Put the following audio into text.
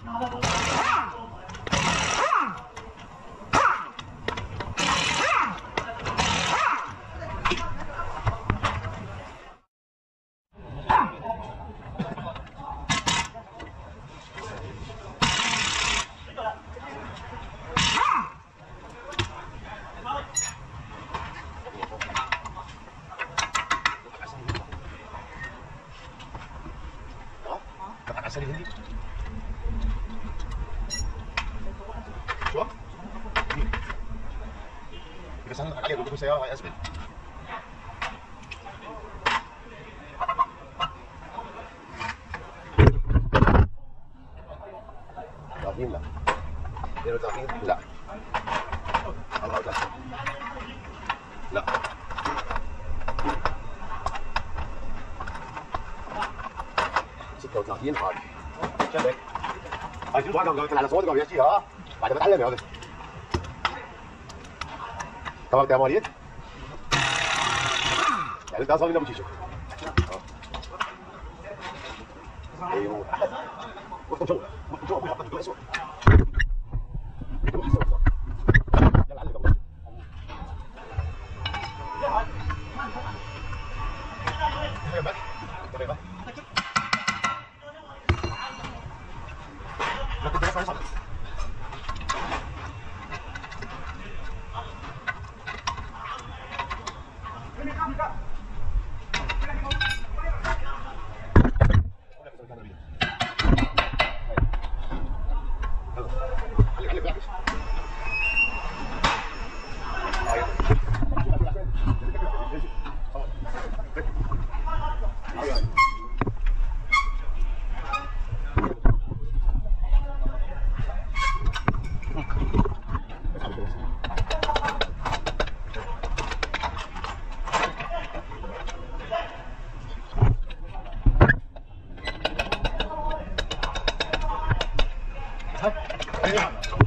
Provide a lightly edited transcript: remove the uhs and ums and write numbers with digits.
عسل هندي شو؟ بس انا عليه بقول سياره اسبل ضاغين لا غير ضاغين لا الله لا لا 36 حاج شبك هاي شو الواقع كان على صوتك ويا شيء ها بعد ما اتعلم يا ولد تمام يا وليد يعني انت اصلا ما بتشوف ايوه وقت شو حطيت اسود يلا علق ابو تمام Hả?